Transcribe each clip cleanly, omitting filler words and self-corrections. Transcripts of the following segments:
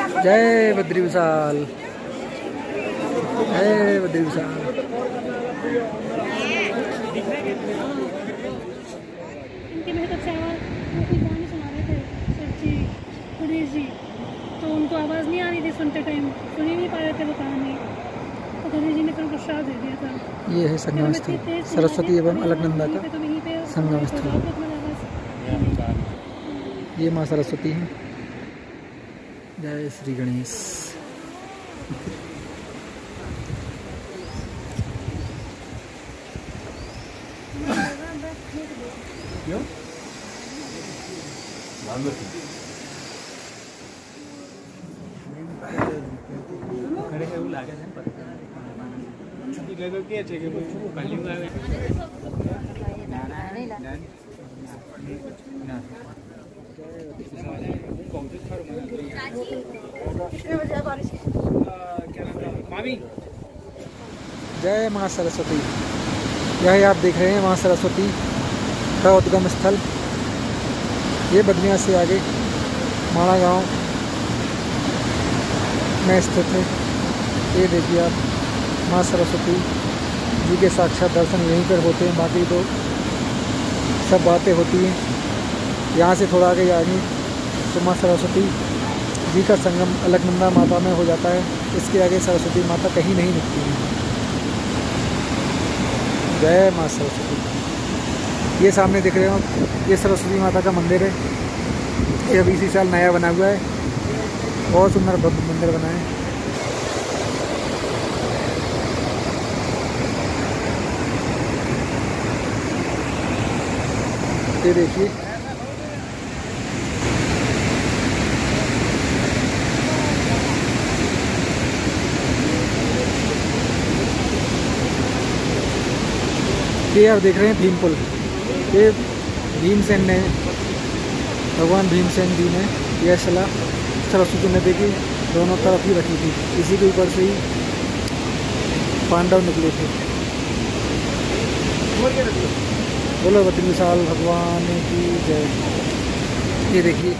जय बद्री विशाल, जय बद्री विशाल। इनके मेरे कब से वो कोई गाने सुना रहे थे सच्ची गणेश जी, तो उनको आवाज़ नहीं आ रही थी सुनते टाइम, सुन ही नहीं पा रहे थे वो कहानी, तो गणेश जी ने फिर उनको श्राप दे दिया था। ये है संगम स्थल, सरस्वती एवं अलकनंदा का संगम स्थल। ये माँ सरस्वती है। जय श्री गणेश। जय माँ सरस्वती। यह आप देख रहे हैं माँ सरस्वती का उद्गम स्थल। ये बदनिया से आगे माणा गांव में स्थित है। ये देखिए आप, माँ सरस्वती जी के साक्षात दर्शन यहीं पर होते हैं, बाकी तो सब बातें होती हैं। यहाँ से थोड़ा आगे जाएंगे तो माँ सरस्वती जी का संगम अलकनंदा माता में हो जाता है। इसके आगे सरस्वती माता कहीं नहीं दिखती है। जय माँ सरस्वती। ये सामने दिख रहे हो, ये सरस्वती माता का मंदिर है। ये अभी इसी साल नया बना हुआ है, बहुत सुंदर भव्य मंदिर बना है। ये देखिए, ये आप देख रहे हैं भीम पुल। ये भीमसेन ने, भगवान भीमसेन जी ने यह शिला सरस्वती नदी की दोनों तरफ ही रखी थी। इसी के ऊपर से ही पांडव निकले थे। बोलो बद्री विशाल भगवान की जय। ये देखिए,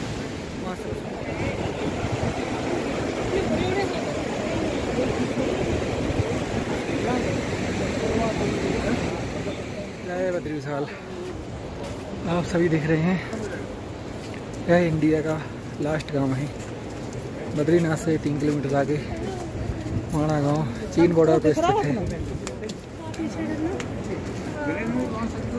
जय बद्री विशाल। आप सभी देख रहे हैं, यह इंडिया का लास्ट गांव है। बद्रीनाथ से 3 किलोमीटर आगे माणा गांव चीन बॉर्डर पर स्थित है।